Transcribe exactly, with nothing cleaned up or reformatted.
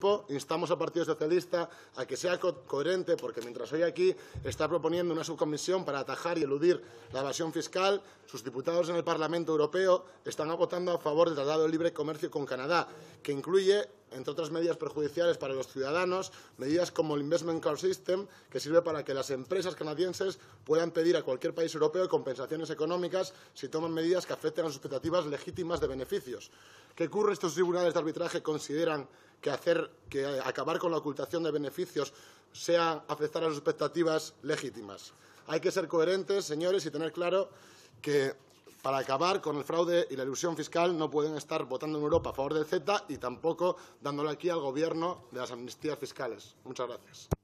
Grupo instamos al Partido Socialista a que sea co coherente, porque mientras hoy aquí está proponiendo una subcomisión para atajar y eludir la evasión fiscal, sus diputados en el Parlamento Europeo están votando a favor del Tratado de Libre Comercio con Canadá, que incluye, entre otras medidas perjudiciales para los ciudadanos, medidas como el Investment Car System, que sirve para que las empresas canadienses puedan pedir a cualquier país europeo compensaciones económicas si toman medidas que afecten a sus expectativas legítimas de beneficios. ¿Qué ocurre? Estos tribunales de arbitraje consideran que, hacer, que acabar con la ocultación de beneficios sea afectar a sus expectativas legítimas. Hay que ser coherentes, señores, y tener claro que para acabar con el fraude y la elusión fiscal no pueden estar votando en Europa a favor del CETA y tampoco dándole aquí al Gobierno de las amnistías fiscales. Muchas gracias.